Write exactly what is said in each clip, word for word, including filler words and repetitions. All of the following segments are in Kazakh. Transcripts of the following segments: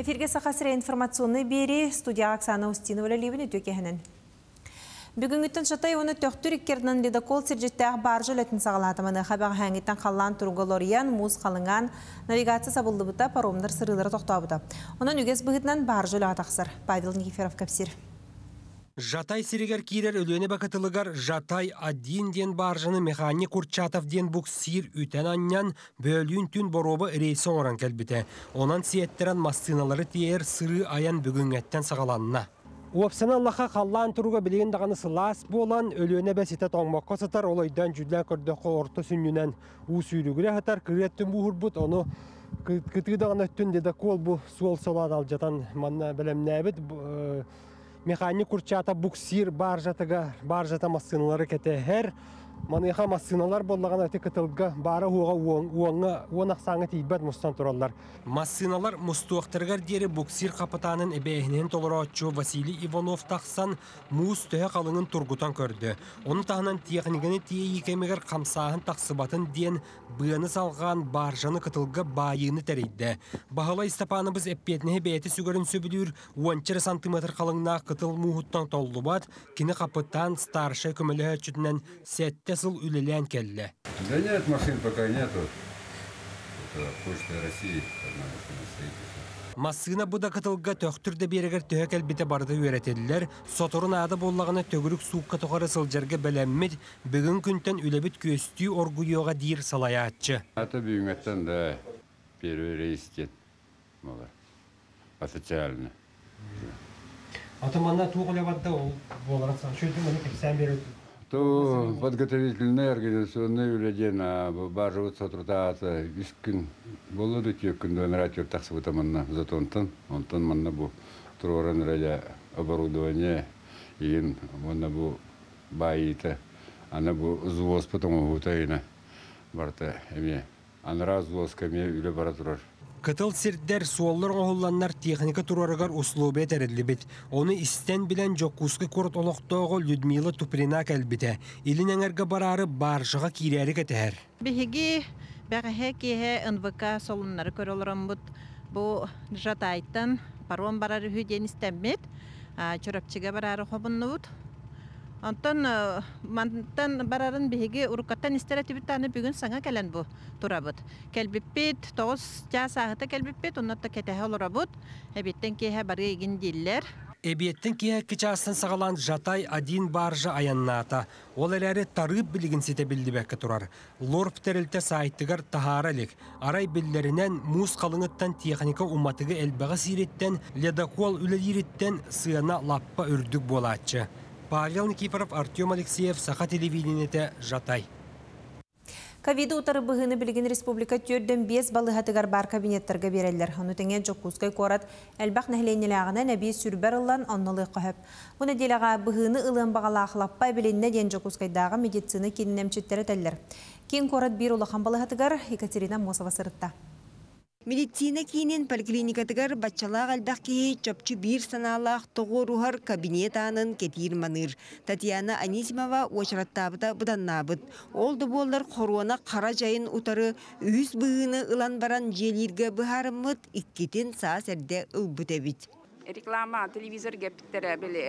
Эфирге сақасыра информационный бери студия Оксана Устинова лебені төкехінін. Бүгінгіттен шатай оны төқтүр иккерден ледокол сержеттәғ баржы лөтін сағалатымыны қабағы хәңгеттен қалан тұрғылориян муз қалыңан навигация сабылды бұта паромдар сырылары тоқтау бұта. Онын үгес бұғытнан баржы лөға тақсыр. Павел Никиферов кәпсір. Жатай сиригер кирер өлөне бакытылыгар Жатай один ден баржыны механик Курчатов ден буксир үтен аннян бөлүн түн боробы рейсы оңыран кәлбіті. Онан сиеттерен массыналары тиер сыры аян бүгінгеттен сағаланына. Уапсана Аллаха қаллан тұруға білеген дағаны сылас болан өлөне бәсеті тоңмаққа сатар олайдан жүдлән көрдіқі орты сүннінен ұсүйрігілі хатар кіреттін бұғыр бұд. Оны күтігі дағаны түн деді кол бұ суол солад ал жатан манна білемнәбіт. Механик Курчатов буксир баржатыга баржата массыналары кәтәһәр маныха массыналар боллаган әте кытылга бары хуга уаңга уанаксаңы тибет мустан тураллар. Массыналар мустуактыргар дери буксир капитанын эбеһинен толорочу Василий Иванов таксан муз төһө калыңын тургутан көрдү. Оны тагынан техниканы тие икемегер камсаһын таксыбатын ден быаны салган баржаны кытылга байыны терейде. Бахалай Степановыз эппетне бети сүгөрүн сөбүлүр он сантиметр калыңна кытыл мухуттан толлубат кини капитан старший көмөлө чүтүнөн сетте сыл үлелен келле. Да нет, машин пока нету. Это Почта России. Массына буда кытылга төктүрдө берегер төһөкел бите барды үйрөтеллер. Соторун ады боллагына төгүрүк суукка тогары сылжарга белеммит бүгүн күнтен үлебит көстүү оргуйога дир салаячы. Это бүгүнгөттөн да первый рейс кет. Официально. Атаманна тугулабадда ол боларса шөлдү мени кепсен берет. То подготовительный организационный уледен, а баржевод сотрудата искин болуду текун донратив таксы бутаманна затонтан, онтан манна бу троран раja оборудование и манна бу баита, ана бу звоз потом бутаина барта эме, ана раз звоз каме үле баратурар. Кытыл сирдер суоллар оғыланнар техника турарыгар услубе терелибит. Оны истен билен жоккуски корот олоқтоғы Людмила Туприна кәлбіте. Илин әңерге барары баржыға кирәрі кәтәр. Бігігі бәғіхе кейе эн вэ ка солынлары көрілірім бұд. Бұ Жатайттан паром барары хүден істәммет. Чөрөпчіге барары қобынны бұд. Антон мантан барарын беге урукаттан истератибиттаны бүгүн саңа келен бу турабыт. Келбиппит тоғыз жас ағыта келбиппит, оннатта кетәһе олорабыт. Эбиттен кейе бары егін дейлер. Эбиеттен кейе кичастын сағалан Жатай один баржы аянната. Ол әләрі тарып білігін сете білді бәккі турар. Лорп тәрілті сайттығар тахаралик. Арай білдерінен муз қалыңыттан техника уматығы әлбәғі сиреттен, ледокол үлелереттен сыяна лаппа үрдік болатчы. Павел Никифоров, Артем Алексеев, Саха телевидениете, Жатай. Ковиды утары бұғыны білген республика түрден бес балығатығар бар кабинеттерге берелер. Оны тәңен жоққузгай қорат әлбақ нәхленелі ағына нәбей сүрбәр ұлан оннылы қойып. Бұны делаға бұғыны ұлын бағала ақылаппай біленне ден жоққузгайдағы медицины кенін әмчеттері тәлілер. Кен қорат бір ұлыған балығатығар Екатерина Мосова сырытта. Медицина кейінен поликлиникатығар бачалақ әлбәқ кейі чөпчі бір саналақ тоғырухар кабинет анын кетир маныр. Татьяна Анисимова очыраттабыда бұданнабыд. Олды болдар қоруана қара жайын ұтары үйіз бұғыны ұлан баран желерге бұхарымыд иккетен саас әрде ұлбыт әбіт. Реклама телевизор гәпіттері білі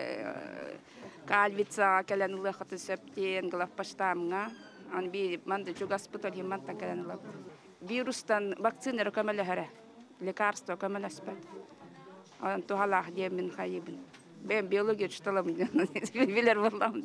кальвица кәлән ұлықыты сөптен ғылап паштамыңа. Аны бей манды жүгаспытал емантан кәлән ұлап. Вирустан вакцинер көмөлөһөрө, лекарство көмөлөспөт. Ан тухалах демин хайыбын. Мен биология чталам, билер болам.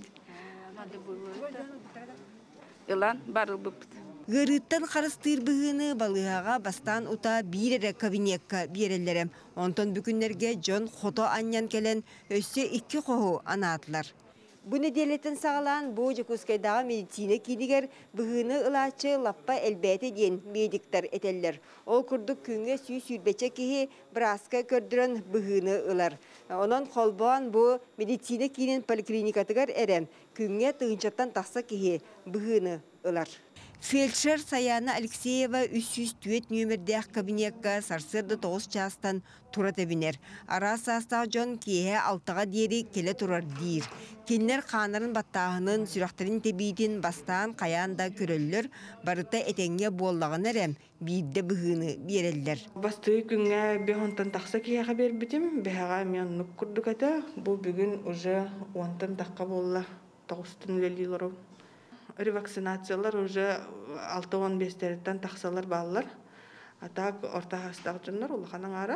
Илан барыл бупт. Гырыттан қарыстыр бұғыны балығаға бастан ұта бейрері кабинетка берелерім. Онтон бүкіндерге жон қото аньян келен өссе ikki қоғу анатылар. Бұны делетін сағалан бұл жүкіскайдағы медицина кейдігер бұғыны ұлачы лаппа әлбәті ден медиктар әтелер. Ол күрдік күнге сүй сүрбече кейі біраска көрдірін бұғыны ұлар. Онан қолбуан бұл медицина кейінен поликлиникатығар әрем күнге тұғыншаттан тақса кейі бұғыны ұлар. Фельдшер Саяна Алексеева үч жүз түет нөмірдәк кабинетка сарсырды тоғыз частан тура тебінер. Ара састағы жон кие алтыға дері келе турар дейір. Кенлер қанарын баттағының сүрақтарын тебейтін бастан қаянда көрілілер, барыта әтенге боллағын әрем бейді бұғыны берелдер. Басты күнге бейхонтан тақса кияға бербітім, бәға мен нүк күрдік әті, бұл бүгін уже онтан таққа болла тоғыстын өлелілеру. Ревакцинациялар уже алты он бестерден тақсалар балалар. Атак орта хастақ жынлар олғаның ара.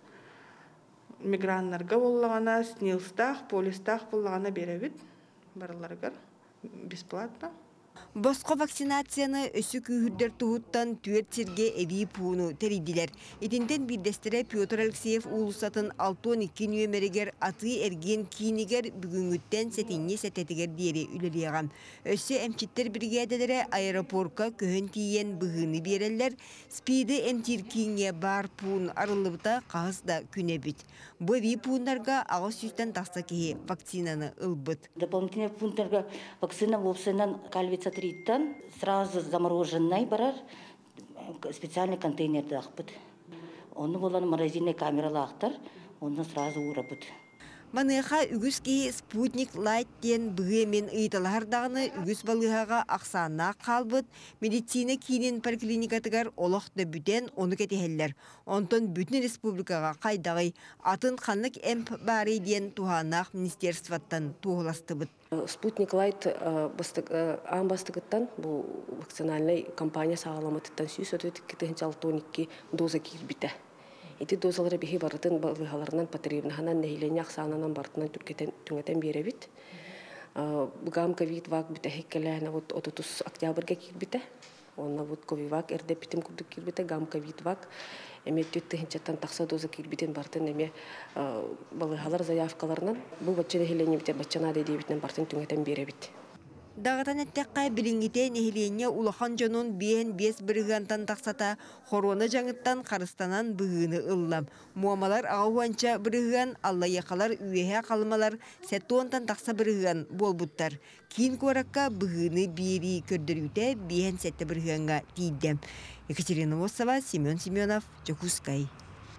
Мигранларға олғана, снилстақ, полистақ болғана беребет. Барыларғар бесплатно. Босқо вакцинацияны өсі күйірдер тұғыттан түет серге әвей пуыну тәрейділер. Етінден бірдестірі Петр Алексеев ұлысатын алты он екі нөмерігер аты әрген кейінігер бүгінгіттен сәтенге сәтетігер дері үлілеғам. Өсі әмчеттер біргеделері аэропорка көхін тиен бұғыны берелер, спиді әмтер кейінге бар пуын арылыбыта қағызда күне бүт. Бұл әвей пуындарға ағыз сүстен тақса кейі вакцинаны ұлбыт. Дополнительные пунктарға вакцина вопсынан кальвица триттан сразу замороженный барар специальный контейнерді ақпыт. Оны болан морозильный камералы ақтар, оны сразу урапыт. Маныға үгіз кейі спутник лайт ден бұғымен ұйтылардағыны үгіз балығаға ақсанна қалбыт, медицина кейінен поликлиникатығар олақты бүтен оны кетехеллер. Онтон бүтін республикаға қайдағай атын қанлық әмп бары ден туғанақ министерстваттан туғыласты бұд. Спутник лайт аң бастығыттан бұл вакцинальный кампания сағаламатыттан сүйіс өтөтік кетігінші алты он екі доза кейірбіті. Эти дозалары бихи барытын балыгаларынан потребнаханан нехилене аксананан бартынан түңетен беребит. Бугам ковид вак бите хеккеләне вот отутус октябрьга кирбите. Онна вот ковид вак эрде питим курдук кирбите гам ковид вак эмет түттехинчаттан такса доза кирбитен бартын эме балыгалар заявкаларынан бу бачча нехилене бите баччана дебитен бартын түңетен беребит. Дағытан әттәққа білінгіте нехилене улахан жонун бейін бес бірігантан тақсата хороны жаңыттан қарыстанан бұғыны ыллам. Муамалар ағуанча біріган, алла яқалар үйеге қалымалар сәттуантан тақса біріган болбуттар. Кейін көракка бұғыны бейри көрдірүйте бейін сәтті біріганға дейдем. Екатерина Осова, Семен Семенов, Жокускай.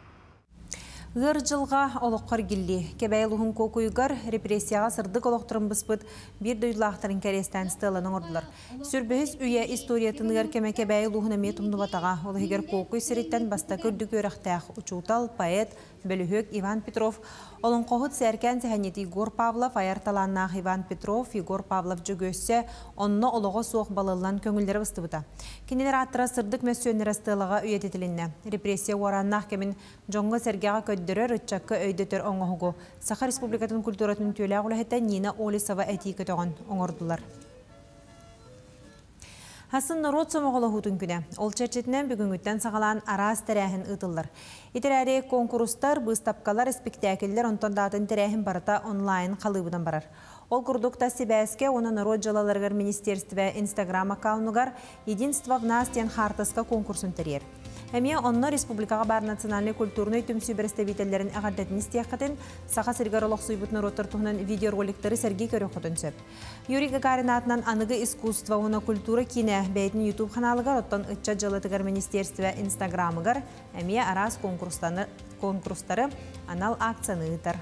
Ғыр жылға олыққар гілі. Кебәйілуғын көкүйгар репрессияға сырдық олықтырын бұспыт бір дөйлақтарын кәрестен стеланың ордылар. Сүрбіхіз үйе историятынығар кеме кебәйілуғын әмет ұмдыватаға. Олы егер көкүй сіреттен баста көрдік өріқтәқ ұчутал, поэт, бөліхөк Иван Петров. Олың қоғыт сәркен сәхенет Игор Павлов, аяр-таланнақ Иван Петров, Игор Павлов жүгөссе, онны олығы соқ балылан көңілдері бұстыбыта. Кенелер аттыра сырдық мәсөнер астылыға үйететілінне. Репрессия ораннақ кемін жоңғы сәргеға көддірі рытчаққы өйдетер оңғығығы. Саха Республикатын культуратын төлі ағылы Нина Олисова әтей көтіғын оңырдылар. Хасын народ самоғылы хутын күні. Ол чәрчетінен бүгінгіттен сағалан арас тәрәхін ұтылыр. Итерәрі конкурстар, бұстапқалар, спектакеллер онтан датын тәрәхін барыта онлайн қалыбыдан барар. Ол күрдукта себәске оны народ жалаларғар министерстве Инстаграм аккаунугар «Единство в нас» тен хартаска конкурсын тәрер. Әме онны республикаға бар национальный культурный түмсі бірістәбетелерін әғардетін істияқатын сақа сіргар олық сұйбыт народтар тұғынан видеороликтары сәрге көрі құтын сөп. Юрий Гагарин атынан анығы искусство оны культура кине бәйтін YouTube каналыгар оттан ұтча жалатығар министерстве Инстаграмыгар әме арас конкурстары анал акцияны ұтар.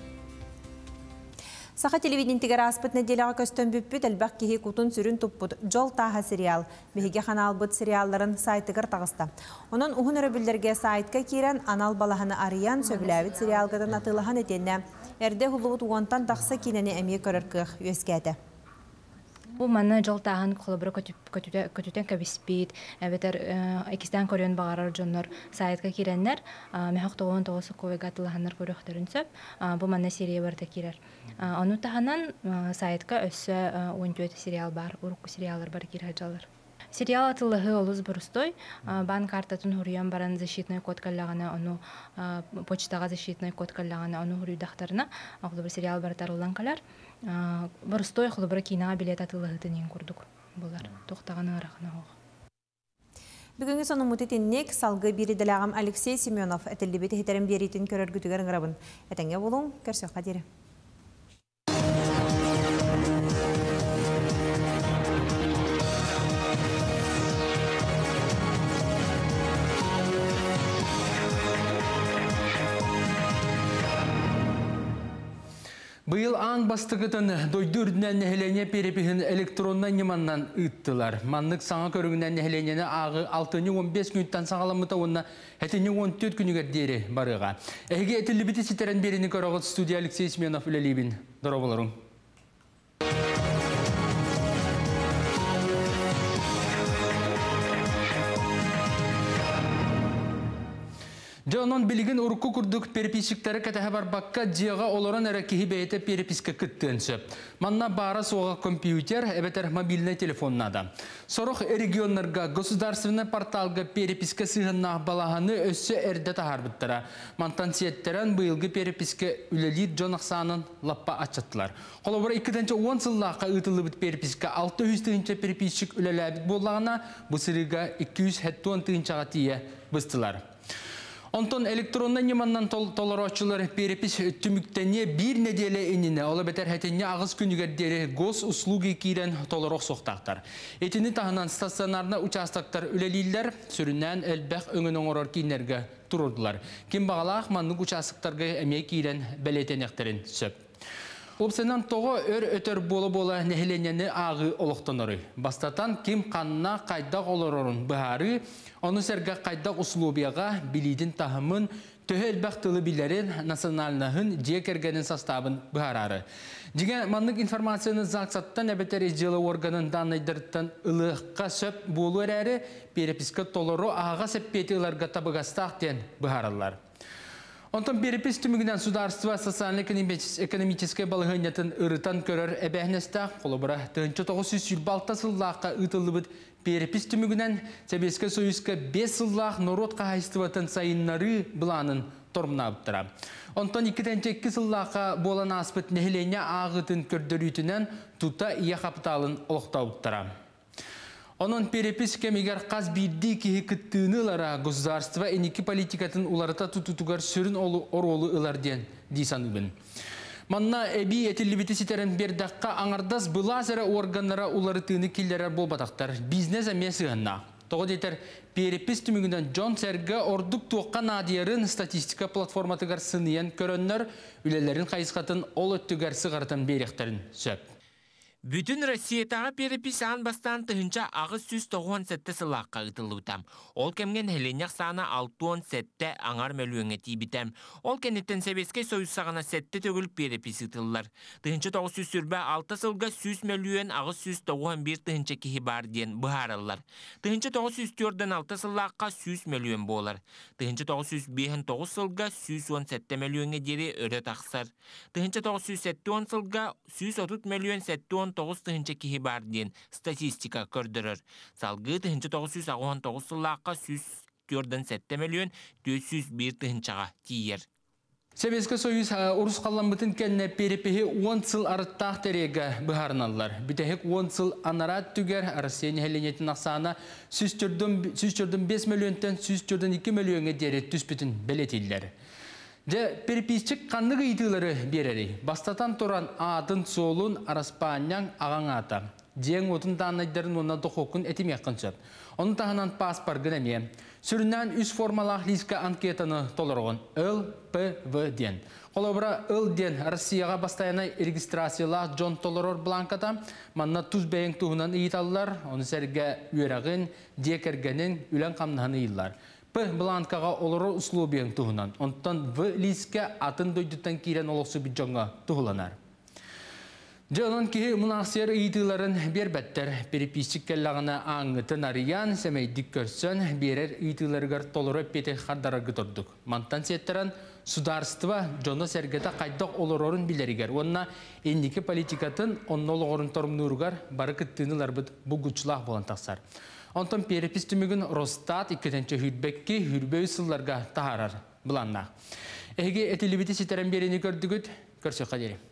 Саха телевидентігер аспыт неделяға көстен бүппіт әлбәқ кеге күтін сүрін тұппыт «Жол таға» сериал. Беге қанал бұд сериалларын сайтығыр тағыста. Оның ұғын өрібілдерге сайтқа керен анал балағаны ариян сөбіләвіт сериалғадан атылыған етенне. Әрде ғылуыт уғантан тақса кенені әме көрір қық өскәді. Бұл маны жол тағын қолыбыры көтүтен көбіспейд, әбетер әкістен көрен бағарар жонлар сайтқа керенлер, мәхіқ тоғын тоғысы көйгі атылығанлар көріқтерін сөп, бұл маны серия барды керер. Оны тағынан сайтқа өссі он төрт сериал бар, ұрыққы сериалар бар керер жалар. Сериал атылығы олыз бұрыстой, бан картатын хұриян баран защитный код каллағаны, оны почтаға защитный код каллағаны, оны хұрыйдақтарына, ақылы бір сериал баратар олан қалар. Бұрыстой ақылы бір кейнаға билет атылығытын ең көрдік болар, тоқтағаны ұрақына оғы. Бүгінгі соның мұтетіннек салғы береділіғам Алексей Семенов әтілі беті хетерін беретін көрір күтігер ғырабын. Әтәңе болуң, көрсек қадері. Быйыл аң бастығытын дойды үрдінен нәхелене перепихін электроннан неманнан ұйттылар. Маннық саңа көрігінен нәхеленені ағы алтыны он бес күніттен сағаламыта онына әтіні он төрт күнігер дері барыға. Әйге әтілі біті сетерен беріні көріғыт студия Алексей Сменов үлелейбін. Дұры болырың. Жонон билигин урку курдук переписчиктері кәтәһі бар бакка жиға олоран әрі кехи бәйті переписка күттен сөп. Манна бара соға компьютер, әбетер мобильный телефоннада. Сорох регионларга государственный порталга переписка сығыннақ балағаны өссі әрді тахарбыттыра. Мантан сиеттерен бұйылғы переписка үлелит жон ақсанын лаппа ачаттылар. Қолыбыра иккідінші он сыллаққа ұтылы бұд переписка алты жүз тыгынча переписчик үлеләбіт болағына бұсырыға екі жүз он тыгынчаға тие бұстылар. Онтон электронный неманнан толорочылар перепис түміктене бір неделе иніне, ола бетер хәтенне ағыз күнігердері гос услуги кирен толорок соқтақтар. Етіні тағынан стационарна участактар үлелейлер сүрінен әлбәқ өңін оңырар кейінерге тұрырдылар. Кем бағалақ манның участактарға әмей кирен бәлетенектерін сөп. Опсенан тоғы өр өтір болы-болы нәхеленені ағы олықтаныры. Бастатан кем қанына қайдақ олырырын бұхары, оны сәргі қайдақ услубияға білейдің тахымын төһі әлбәқтілі білерін националнағын жекергенін составын бұхарары. Деген манның информацияны зақсаттан әбетер ежелі органын данайдырттан ылыққа сөп болу әрі переписка толыру аға сәппетілерге табығастақ ден бұхаралар. Онтан перепис түмігінен сударство социально-экономической балығынетін ұрытан көрір әбәхнестақ қолыбыра түгінші тоғыз жүз алты сыллаққа ұтылы бұд перепис түмігінен Сәбеске Союзға бес сыллақ народ қағайстыватын сайыннары бұланын тормына бұттыра. Онтан екі сыллаққа болан аспыт нәхілене ағытын көрдірітінен тұта ия қапыталын олықта бұттыра. Onun перепис кемигер қаз бирди кихи кыттыынылара государство эники политикатын уларыта тутутугар сүрін оролу ыларден дейсаныбын. Манна эби этилибити ситерен бердаққа аңардас бұлазара органнара уларытыыны келдерер болбатақтар. Бизнес әмесі ғанна. Тоғы дейтер перепис түмігінен Джон Серге ордук туаққа надиярын статистика платформатыгар сыныян көріннер үлелерін қайысқатын ол өттігер сығартын беректерін сөп. Bütün Россиятағы перепис аң бастан тұхынша ағыз жүз тоғыз сәтті сылаққа ұтылуытам. Ол кемген хеленяқ саны алты сәтті аңар мөлуеңе тейбітем. Ол кенеттен Сәбеске Союзсағына сәтті төгіл перепис ұтылылар. Тұхынша тоғыз жүз сүрбә алты сылға жүз мөлуен ағыз жүз тоғыз бір тұхынша кехи бар ден бұхарылар. Тұхынша тоғыз жүз төрттен алты сылаққа жүз мөлуен болар. Тұхынша тоғыз жүз бес тоғыз сылға жүз он сәтті мөлуеңе дері өрі тақсар. Тұхынша тоғыз жүз он сылға жүз отыз мөлуен сәтті тоғыз тыгынча кихи бар ден статистика көрдірір. Салғы тыгынча тоғыз жүз он тоғыз сылаққа жүз төрттен сәтті миллион төрт жүз бір тыгынчаға тиер. Сәбеске Союз урус қаламбытын кәнне перепехи он сыл арыттақ тәрегі бұхарналар. Бүтәхек он сыл анарат түгер Россияны хәленетін ақсана жүз төрт бес миллионтен жүз төрт екі миллионға дәрі түспітін бәлетелдер. Же переписчик қанығы етілері берері. Бастатан тұран атын солын араспаниян ағаң ата. Жең отын таңайдарын онна доқоқын әтімек қыншып. Оның тағынан паспар гінеме. Сүрінен үш формалақ лиска анкетаны толырғын. Эл П В ден. Қолабыра Эл ден Россияға бастайына регистрациялақ Джон толырыр бланката. Манна тұз бәйін тұғынан иеталылар. Оны сәрге үйерағын, декергенін үлен қамнағаны иылар. П бланкаға олыры услубиян тұғынан. Онтан В лиске атын дөйдіттен кейрен олықсы бүджонға тұғыланар. Жонын кейі мұнақсер үйділерін бербәттер. Переписчик кәллағына аңғытын ариян, сәмейдік көрсін, берер үйділергер толыры петі қардарығы тұрдық. Мантан сеттерін сударство жоны сәргеті қайдақ олырорын білерігер. Онына ендекі политикатын онны олығырын тұрмынырғар бары күттіңілер бұд бұғычылақ болан тақсар. Онтан перепис түмігін Росстат иккетенче хүрбекке хүрбөй сылларға тахарар бұланна. Әге әтілібіті сетерен берені көрдігіт, көрсі қадері.